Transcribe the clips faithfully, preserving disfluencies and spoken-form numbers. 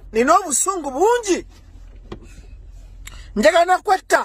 nina obusungu bungi njagala kwetta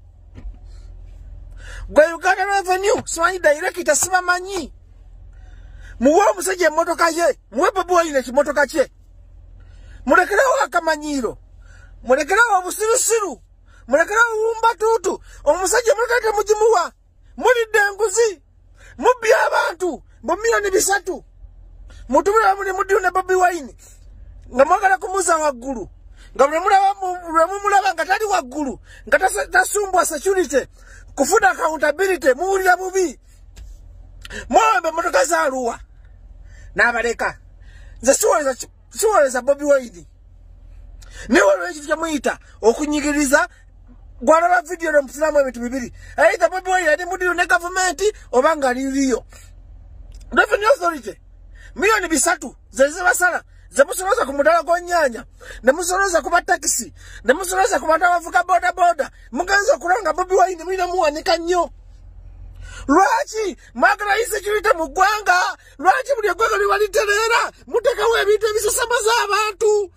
gwe Uganda Revenue simanyi director sibamanyi muwe omusajja emmotoka ye muwe Bobi Wine ekimotoka kye mulekerawo akamanyiro mulekerawo obusirusiru mulekerawo wumbatuutu omusajja emmotoka temugimuwa mulidde enguzi mubbye abantu mu miliyoni bisatu mutubira muli mudiyo ne Bobi Wine nga mwagala kumuza waggulu nga mulaba nga tali waggulu nga tasumbwa security kufuna accountability muwulira bubi mwambe emmotoka zaaluwa n'abaleka nze siwoleza Bobi Wine niwe lwekyo kyemuyita okunyigiriza gwalaba video nomufulamu ebintu bibiri either Bobi Wine ali mudiyo ne gavumenti oba nga liriyo Revenue Authority miliyoni bisatu zezibasala zemusoloza ku mudala gw'ennyanja nemusoloza ku batakisi nemusoloza ku bantu abavuga boda boda mugenza okulanga Bobi Wine mulina muwanika nnyo lwaki mwagala insecurity mu ggwanga lwaki buli eggwanga libalitereera mutekawo ebintu ebisasamaza abantu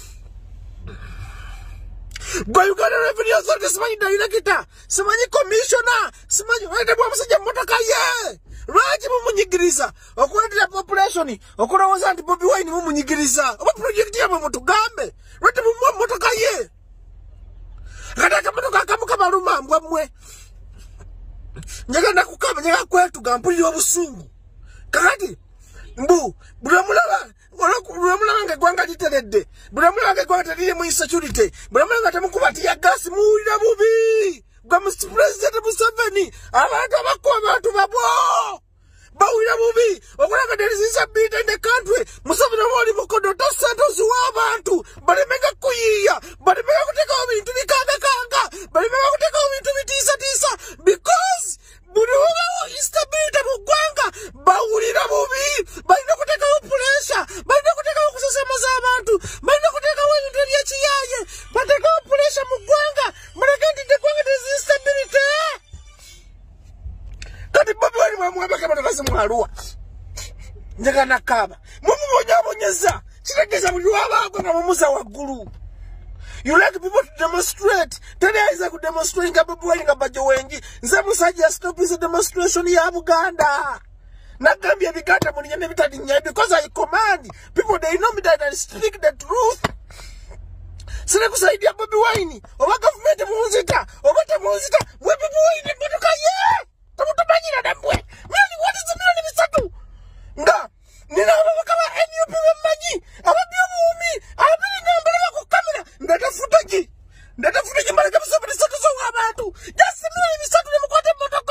gwe Uganda Revenue Authority simanyi director simanyi commissioner simanyi waitebwa omusajja mmotoka ye lwaki mumunyigiriza okuletera population okulowooza nti Bobi Wine mumunyigiriza oba project yabwe mutugambe lwaki mumuwa mmotoka ye kati akamotoka akamu kabaluma mbwa mmwe njagala kukaba njagala kwetuga mpulira obusungu kakati mbu buli omulaba buli omulaba nga eggwanga literedde buli omulaba nga eggwanga teriri mu insecurity buli omulaba nga temukubatiya gasi muwulira bubi gwe President Museveni abantu abakuba abantu babo bawulira bubi okulanga there is instability in the country Museveni oli mukodo tosantozi w'abantu balemega kuyiya balemega kutekawo bintu bikangakanga balemega kutekawo bintu bitiisatiisa because buli obawo instability mu ggwanga bawulira bubi balina kutekawo pressure balina kutekawo kusesemaza abantu balina kutekawo ebintu ebyekiyaaye batekawo pressure mu ggwanga muleke nti eggwanga there is instability kati Bobi Wine mwamuwamba kamotoka zimwaluwa njagala nakkaaba mumubonyabonyeza kitegeeza buli lwabaagwe nga mumuza waggulu. You like people to demonstrate. Tell is a good demonstrating a Bobi nga bajo wengi. Nze musajja stop is a demonstration ya Buganda. Nagambia biganda muli nyene bitadi nyai because I command people they know me that I speak the truth. Sine kusaidia Bobi Wine. Oba government munzita. Oba temunzita. We Bobi Wine mbotoka ye. Tamutubanyira dambwe. Really what is the million bisatu? Nga. Nina ababaka ba N U P bemmanyi. Ababyo buumi. Ababiri nambala ku kamera. Ndata futaji. Ndata futaji mbaleka bisatu bisatu so abantu. Just the million bisatu ne mukwate mbotoka.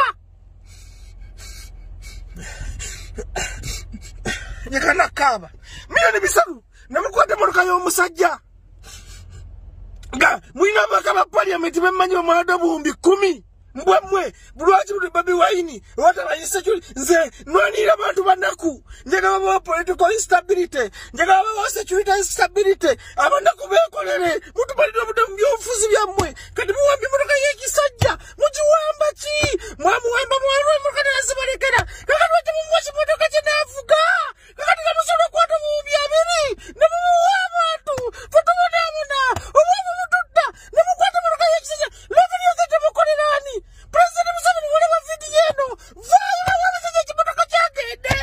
Nyakana kaba. Milioni bisatu ne mukwate mbotoka y'omusajja. Nga mwina makaba parliament bemmanyi omwada buumbi kumi. Mbwe mwe bulwaji buli Bobi Wine watala insecurity nze nwanira abantu banaku njagala baba political instability njagala baba security instability abanaku bekolere mutu balira budamu byofuzi byammwe kati muwambi motoka y'ekisajja mugiwamba ki mwamuwamba mwalwe mukana yazibalekera kakati wajja mumwashi motoka kye naavuga kakati kamusolo kwata buubi abiri ne mumuwa abantu fotobonaabona obwavu mututta ne mukwata motoka y'ekisajja Revenue Authority mukolerani President Museveni whatever video eno vayo wabizije kimotoka kyagende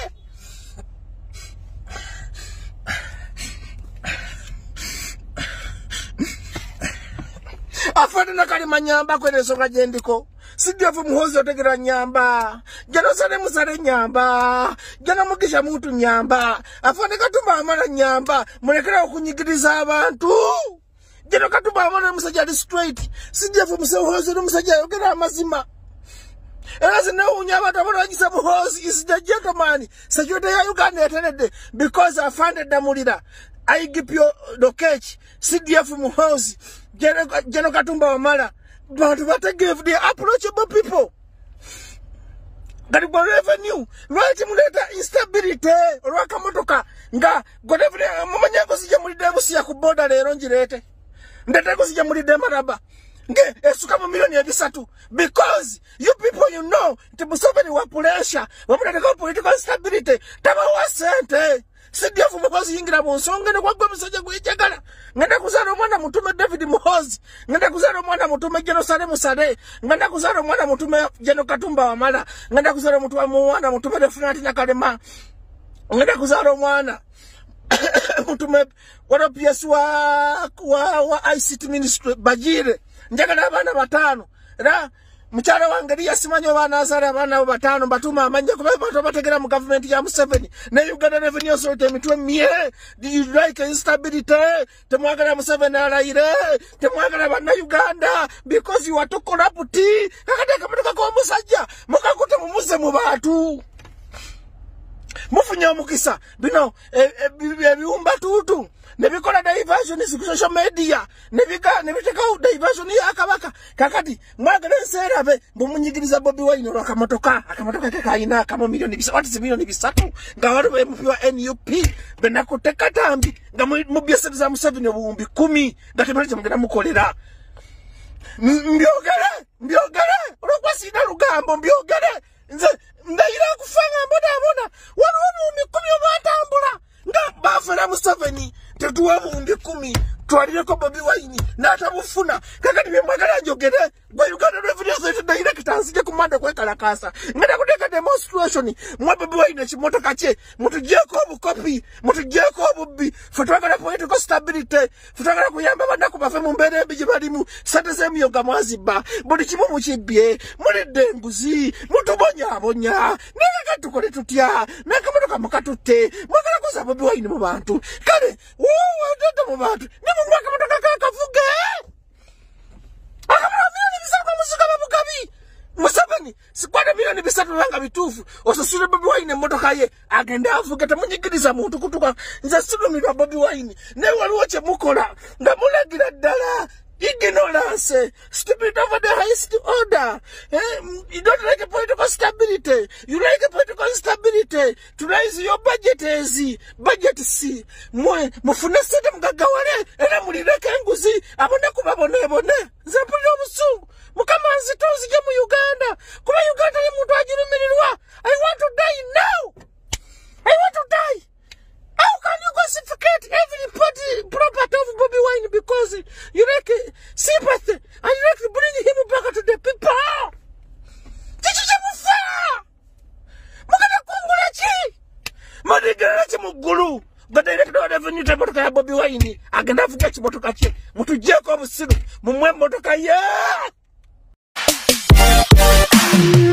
afande nakali manyamba kweresonga jendiko sidiafu muhozi otegera nyamba jano sane musare nyamba jano mugisha mutu nyamba afande katumba amana nyamba mulekera okunyigiriza abantu jano katumba amana musajja ali straight sidiafu muhozi musajja yogera amazima As no Nyabata Wagisa Muhozi is the gentleman. Security Uganda attended because I found the Mulida. I give you the catch. Sidia from Muhozi. Genokatumba Mala. But what I give the approachable people. That revenue. Right later instability. Rakamotoka. Nga. Whatever Mamanyako Sijamudi Kuboda de Ronjirete. Ndatago Sijamudi Demaraba. Nge esukama milioni ya bisatu because you people you know ti Museveni wa pressure wamutaka political stability taba wasente sidia fu mukozi yingira mu nsonga ne kwagwa musajja gwejagala ngenda kuzala omwana mutume David Muhozi, ngenda kuzala omwana mutume Jerusalem Sale, ngenda kuzala omwana mutume Jeno Katumba Wamala, ngenda kuzala omwana mutume Definati Nakalema, ngenda kuzala omwana mutume wano P S wa wa, wa I C T Ministry Bajire, njagala abana batano. Era mchara wange yasimanyo bana azara abana batano batuma amanya kuba bato bategera mu government ya Museveni na Uganda Revenue Authority mitwe mie the like instability temwagala Museveni alaire temwagala bana Uganda because you are too corrupt kakata kamatoka ko musajja mukakuta mumuze mu bantu mufunya mukisa bino ebiumba tutu nebikola diversion is social media nebika nebiteka diversion ya akabaka kakati mwagala nsera be bumunyigiriza Bobi Wine ro akamotoka akamotoka kakaina kama milioni bisatu wati milioni bisatu ngawaro be mupiwa N U P benakuteka tambi nga mubyese za Museveni obumbi kumi gatemalije mugenda mukolera mbyogere mbyogere orokwasina rugambo mbyogere nze ndayira kufanga mbona mbona wano obumbi kumi obatambula nga bafera Museveni tetuwa mumbi kumi twalireko Bobi Wine natabufuna kakati byemwagala njogere gwa Uganda Revenue Authority direct ansije kumanda kwekalakasa ngenda kuteka demonstration mwa Bobi Wine kimotoka kye mutujeko obukopi mutujeko obubbi futwagala political stability futwagala kuyamba banako bafe mu mbere ebije balimu sate semyoga mwaziba buli kimu mukibye muri denguzi mutubonya abonya nega tukole tutya nakamotoka mukatutte mwagala kuza Bobi Wine mu bantu kale wo ndo mu bantu nimu mwaka motoka kakavuge akamara milioni bisatu musika babukabi Museveni sikwada milioni bisatu banga bitufu osasule Bobi Wine motoka ye agenda avuga tamunyigiriza muntu kutuka nza silumirwa Bobi Wine ne waliwo kye mukola nga mulagira ddala ignorance, stupid over the highest order. Eh, you don't like a political stability. You like a political instability. To raise your budget is budget C. Mwe, mufune sete mgagawale. Ena mulireke nguzi. Abone kubabone bone. Zapuli obusu. Mukama nzitozi jamu Uganda. Kuma Uganda ni mtu ajirumirirwa. I want to die now. I want to die. How can you classificate every party property of Bobi Wine because you like uh, sympathy and you like to bring him back to the people? This is a muffa! Mugana kungula chi! Madigara chi mugulu! But I don't have any time to Bobi Wine. I can have to catch motokachi. Mutu Jacob Silu. Mumwe motoka ya!